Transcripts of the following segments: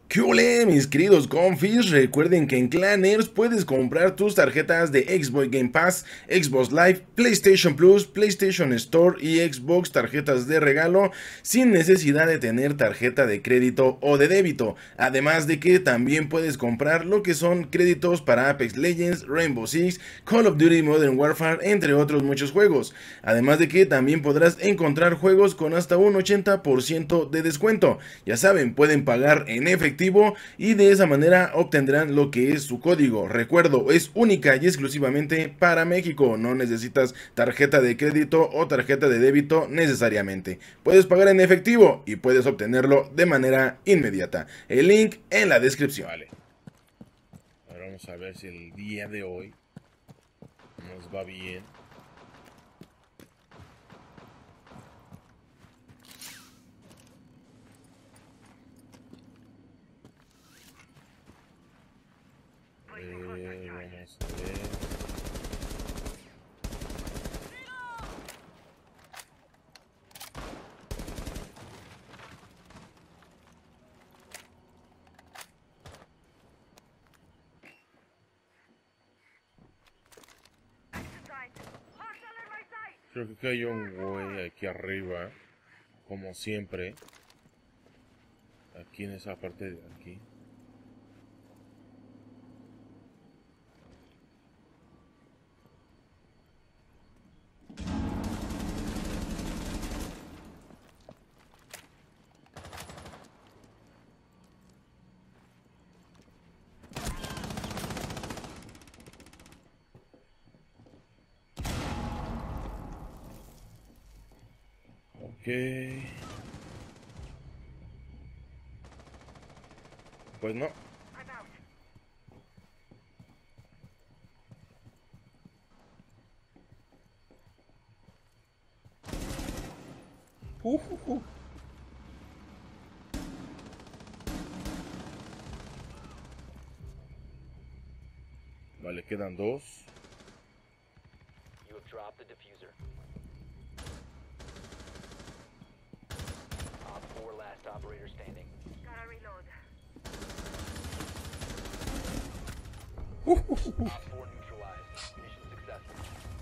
¿Qué ole, mis queridos confis? Recuerden que en Clanners puedes comprar tus tarjetas de Xbox Game Pass, Xbox Live, PlayStation Plus, PlayStation Store y Xbox tarjetas de regalo sin necesidad de tener tarjeta de crédito o de débito. Además de que también puedes comprar lo que son créditos para Apex Legends, Rainbow Six, Call of Duty Modern Warfare, entre otros muchos juegos. Además de que también podrás encontrar juegos con hasta un 80% de descuento. Ya saben, pueden pagar en efectivo y de esa manera obtendrán lo que es su código. Recuerdo, es única y exclusivamente para México. No necesitas tarjeta de crédito o tarjeta de débito necesariamente. Puedes pagar en efectivo y puedes obtenerlo de manera inmediata. El link en la descripción. Vale. Ahora vamos a ver si el día de hoy nos va bien. Vamos a ver. Creo que hay un güey aquí arriba, como siempre. Aquí en esa parte de aquí. Ok. Pues no. Uh, uh, uh. Vale, quedan dos. You have dropped the diffuser. Op 4 last operator standing. Gotta reload. Op 4 neutralized. Mission successful.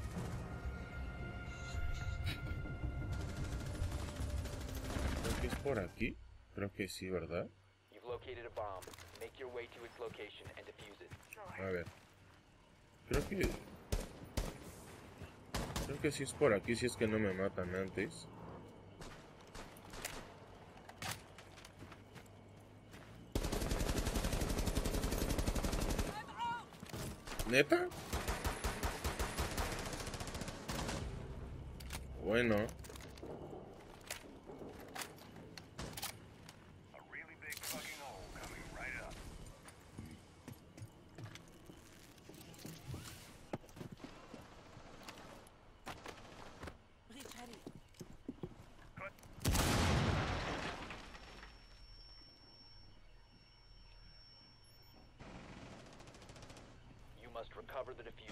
Creo que es por aquí. Creo que sí, ¿verdad? You've located a bomb. Make your way to its location and defuse it. A ver. Creo que sí es por aquí, si es que no me matan antes. ¿Neta? Bueno. You must recover the diffuser.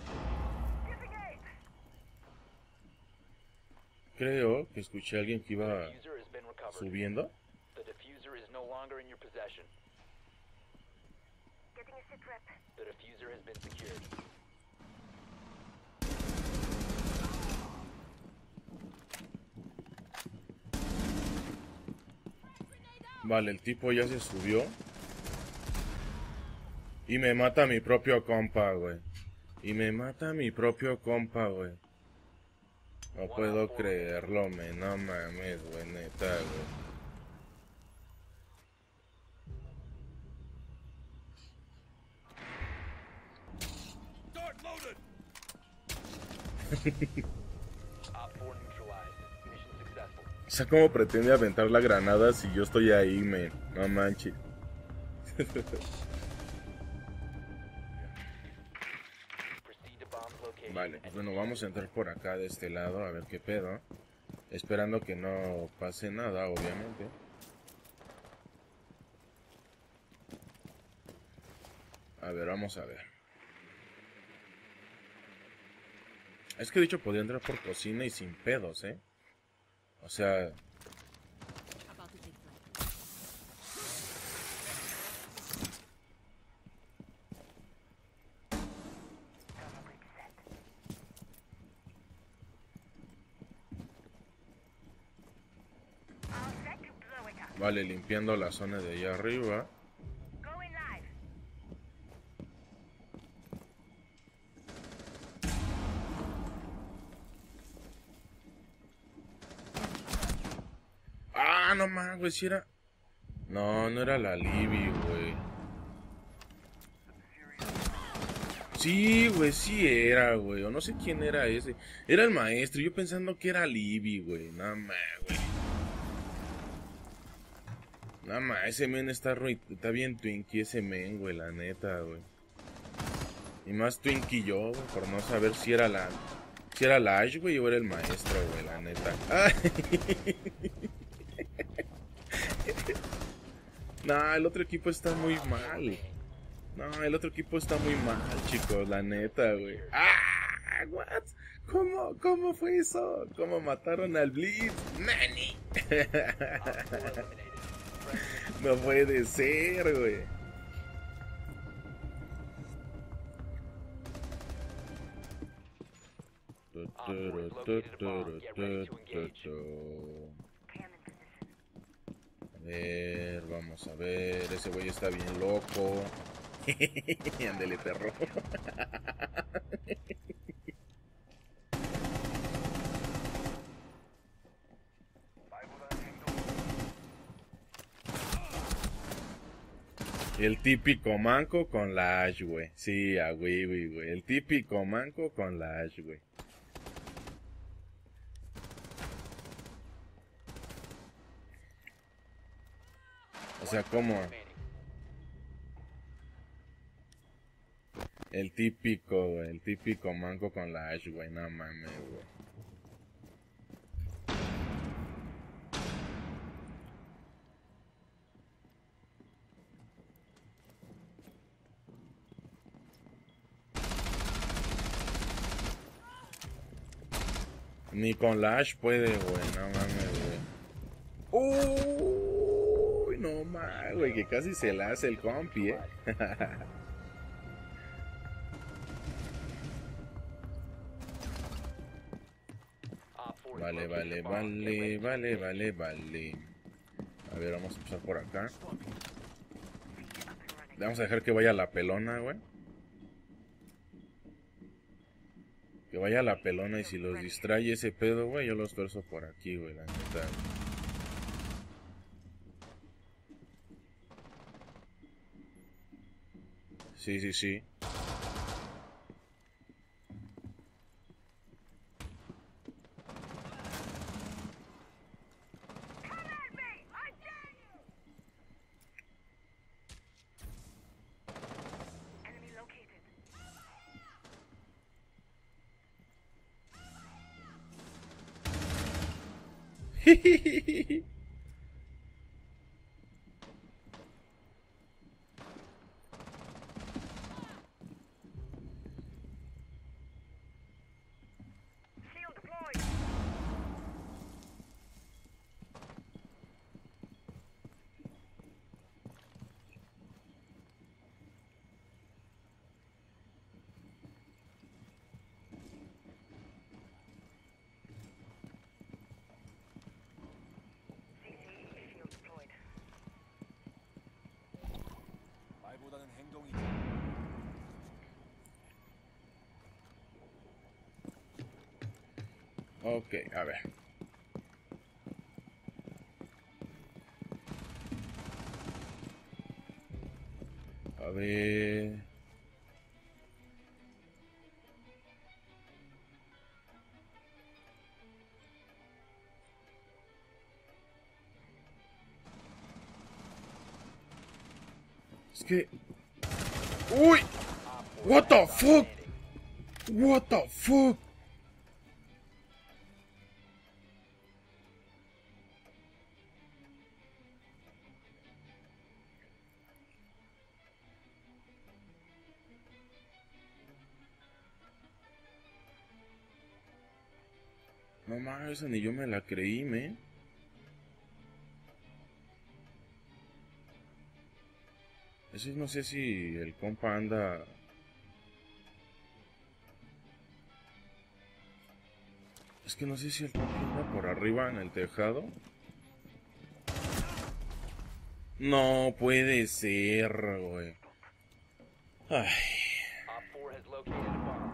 Creo que escuché a alguien que iba The diffuser has been recovered. subiendo. The diffuser is no longer in your possession. Getting a sit rep. The diffuser has been secured. Vale, el tipo ya se subió. Y me mata mi propio compa, güey. No puedo creerlo, men. No mames, güey, neta, güey. Op 4 neutralized. Mission successful. O sea, ¿cómo pretende aventar la granada si yo estoy ahí, men? No manches. Proceed to bomb's location. Vale, pues bueno, vamos a entrar por acá de este lado a ver qué pedo. Esperando que no pase nada, obviamente. A ver, vamos a ver. Es que de hecho podría entrar por cocina y sin pedos, ¿eh? O sea... Vale, limpiando la zona de allá arriba. Ah, no mames, güey, si era... No, no era la Libby, güey. Sí, güey, sí era, güey. O no sé quién era ese. Era el maestro, yo pensando que era Libby, güey. Nada más, güey. Nada más, ese men está bien twinkie ese men, güey, la neta, güey. Y más twinkie yo, güey, por no saber si era la... Si era la Ash, güey, o era el maestro, güey, la neta. Ay. No, el otro equipo está muy mal. No, el otro equipo está muy mal, chicos, la neta, güey. ¡Ah! ¿What? ¿Cómo fue eso? ¿Cómo mataron al Blitz? ¡Nani! No puede ser, güey. A ver, vamos a ver. Ese güey está bien loco. Ándele, perro. El típico manco con la Ash, güey. Sí, a güey. El típico manco con la Ash, güey. O sea, ¿cómo? El típico manco con la Ash, güey. No mames, güey. Ni con la Ash puede, güey. No mames, güey. Uy, no mames, güey. Que casi se la hace el compi, Vale. A ver, vamos a empezar por acá. Vamos a dejar que vaya la pelona, güey. Que vaya la pelona y si los distrae ese pedo, güey, yo los tuerzo por aquí, güey, la neta. Sí. Ok, a ver. A ver. Es que... ¡Uy! What the fuck? What the fuck? No mames, esa ni yo me la creí, men. Eso no sé si el compa anda... Es que no sé si el compa anda por arriba en el tejado. No puede ser, güey. Ay. Op 4 has located a bomb.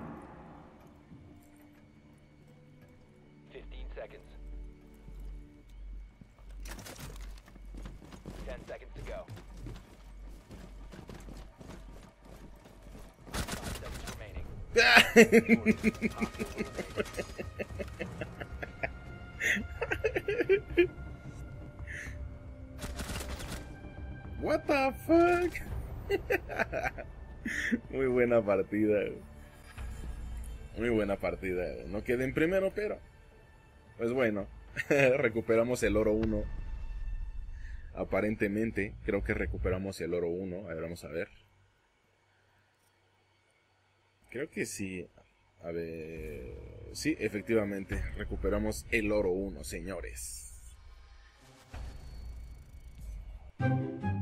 15 seconds. 10 seconds to go. 5 seconds remaining. Op 4 remaining. What the fuck? Muy buena partida, güey. Muy buena partida, güey. No quedé en primero, pero pues bueno, recuperamos el oro 1. Aparentemente, creo que recuperamos el oro 1. A ver, vamos a ver. Creo que sí. A ver. Sí, efectivamente, recuperamos el oro 1, señores.